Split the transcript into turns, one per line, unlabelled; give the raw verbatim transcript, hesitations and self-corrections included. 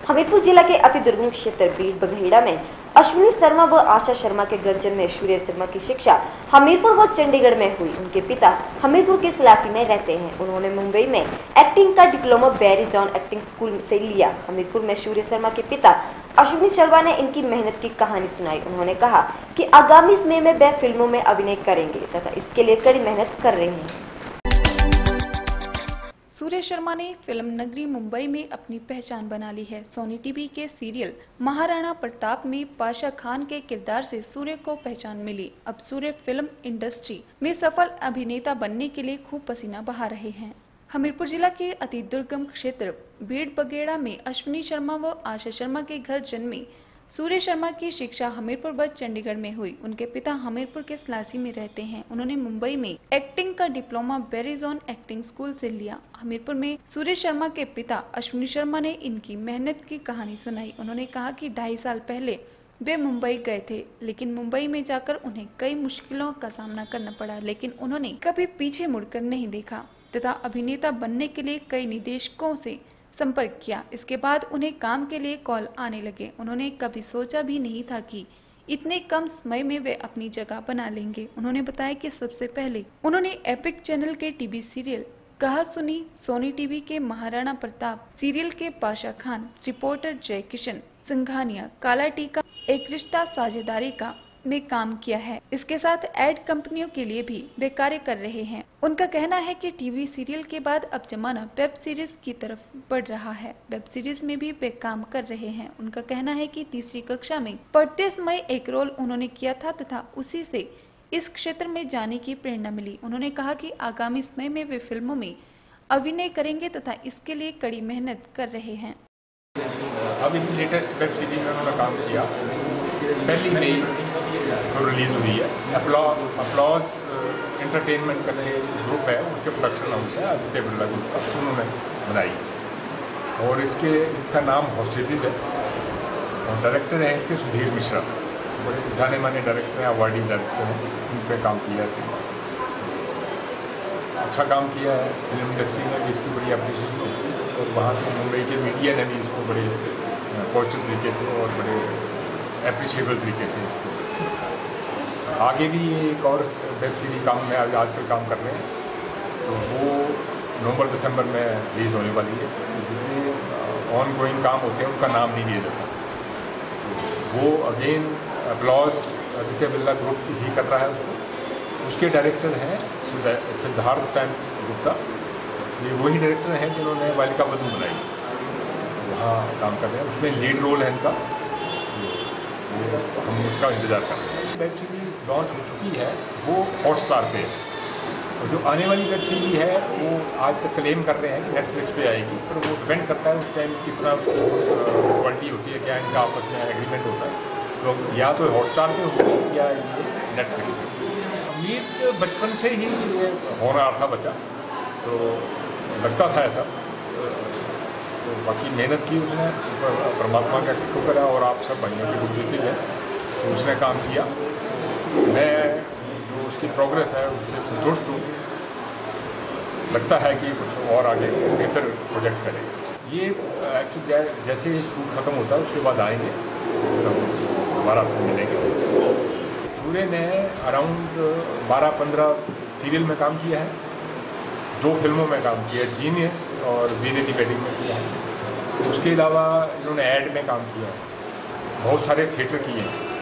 हमीरपुर जिला के अति दुर्गम क्षेत्र बीड़ बघेड़ा में अश्विनी शर्मा व आशा शर्मा के घर जन्मे सूर्य शर्मा की शिक्षा हमीरपुर व चंडीगढ़ में हुई। उनके पिता हमीरपुर के सलासी में रहते हैं। उन्होंने मुंबई में एक्टिंग का diploma Barry John acting school से लिया। हमीरपुर में सूर्य शर्मा के पिता अश्विनी शर्मा ने इनकी मेहनत की कहानी सुनाई। उन्होंने कहा कि आगामी समय में वे फिल्मों में अभिनय करेंगे तथा इसके लिए कड़ी मेहनत कर रहे हैं।
सूर्य शर्मा ने फिल्म नगरी मुंबई में अपनी पहचान बना ली है। सोनी टीवी के सीरियल महाराणा प्रताप में पाशा खान के किरदार से सूर्य को पहचान मिली। अब सूर्य फिल्म इंडस्ट्री में सफल अभिनेता बनने के लिए खूब पसीना बहा रहे हैं। हमीरपुर जिला के अति दुर्गम क्षेत्र बीड़ बघेड़ा में अश्विनी शर्मा व आशा शर्मा के घर जन्मे सूर्य शर्मा की शिक्षा हमीरपुर व चंडीगढ़ में हुई। उनके पिता हमीरपुर के सलासी में रहते हैं। उन्होंने मुंबई में एक्टिंग का डिप्लोमा बेरीजोन एक्टिंग स्कूल से लिया। हमीरपुर में सूर्य शर्मा के पिता अश्विनी शर्मा ने इनकी मेहनत की कहानी सुनाई। उन्होंने कहा कि ढाई साल पहले वे मुंबई गए थे, लेकिन मुंबई में जाकर उन्हें कई मुश्किलों का सामना करना पड़ा, लेकिन उन्होंने कभी पीछे मुड़कर नहीं देखा तथा अभिनेता बनने के लिए कई निदेशकों से संपर्क किया। इसके बाद उन्हें काम के लिए कॉल आने लगे। उन्होंने कभी सोचा भी नहीं था कि इतने कम समय में वे अपनी जगह बना लेंगे। उन्होंने बताया कि सबसे पहले उन्होंने एपिक चैनल के टीवी सीरियल कहा सुनी, सोनी टीवी के महाराणा प्रताप सीरियल के पाशा खान, रिपोर्टर जय किशन सिंघानिया, काला टीका, एक रिश्ता साझेदारी का में काम किया है। इसके साथ एड कंपनियों के लिए भी वे कार्य कर रहे हैं। उनका कहना है कि टीवी सीरियल के बाद अब जमाना वेब सीरीज की तरफ बढ़ रहा है। वेब सीरीज में भी वे काम कर रहे हैं। उनका कहना है कि तीसरी कक्षा में पढ़ते समय एक रोल उन्होंने किया था तथा उसी से इस क्षेत्र में जाने की प्रेरणा मिली। उन्होंने कहा कि आगामी समय में वे फिल्मों में अभिनय करेंगे तथा इसके लिए कड़ी मेहनत कर रहे हैं।
अभी लेटेस्ट वेब सीरीज में उन्होंने काम किया, पहली मई को रिलीज हुई है। अपलॉज एंटरटेनमेंट का ग्रुप है, उसके प्रोडक्शन हाउस है आदित्य बिरला ग्रुप का, उन्होंने बनाई और इसके इसका नाम हॉस्टेजेस है और डायरेक्टर हैं इसके सुधीर मिश्रा, बड़े जाने माने डायरेक्टर हैं, अवार्डी डायरेक्टर हैं। उन पर काम किया है, अच्छा काम किया है। फिल्म इंडस्ट्री में भी इसकी बड़ी अप्रिशिएशन होती है और वहाँ से मुंबई के मीडिया ने भी इसको बड़े पॉजिटिव तरीके से और बड़े अप्रिशिएबल तरीके से इसको आगे भी एक और वेब सीरीज काम में आजकल काम कर रहे हैं, तो वो नवंबर दिसंबर में रिलीज होने वाली है। जितने ऑन गोइंग काम होते हैं उनका नाम नहीं दिया जाता, वो again applause Aditya Birla group ही कर रहा है उसको। उसके डायरेक्टर हैं सिद्धार्थ सैन गुप्ता, ये वही डायरेक्टर हैं जिन्होंने बालिका बधू बनाई, वहाँ काम कर रहे हैं। उसमें लीड रोल है इनका, हम उसका इंतज़ार कर रहे हैं। वेब सीरीज लॉन्च हो चुकी है, वो हॉटस्टार पे है और जो आने वाली वेब सीरीज है वो आज तक क्लेम कर रहे हैं कि नेटफ्लिक्स पे आएगी, पर वो डिपेंड करता है उस टाइम कितना उसकी क्वालिटी होती है, क्या इनका आपस में एग्रीमेंट होता है। तो या तो हॉटस्टार पे होगी या ये नेटफ्लिक्स पे। उम्मीद बचपन से ही ये होनहार था बच्चा, तो लगता था ऐसा, तो बाकी मेहनत की उसने, परमात्मा का शुक्र है और आप सब भाइयों की गुड विशेज है, तो उसने काम किया। मैं जो उसकी प्रोग्रेस है उससे संतुष्ट हूँ। लगता है कि कुछ और आगे बेहतर प्रोजेक्ट करें। ये एक्चुअली जैसे ही शूट ख़त्म होता है उसके बाद आएंगे, फिर हम दोबारा मिलेंगे। सूर्य ने अराउंड बारह पंद्रह सीरियल में काम किया है, दो फिल्मों में काम किया है, जीनियस और वीरे की वेडिंग में किया है। उसके अलावा इन्होंने एड में काम किया है, बहुत सारे थिएटर किए हैं।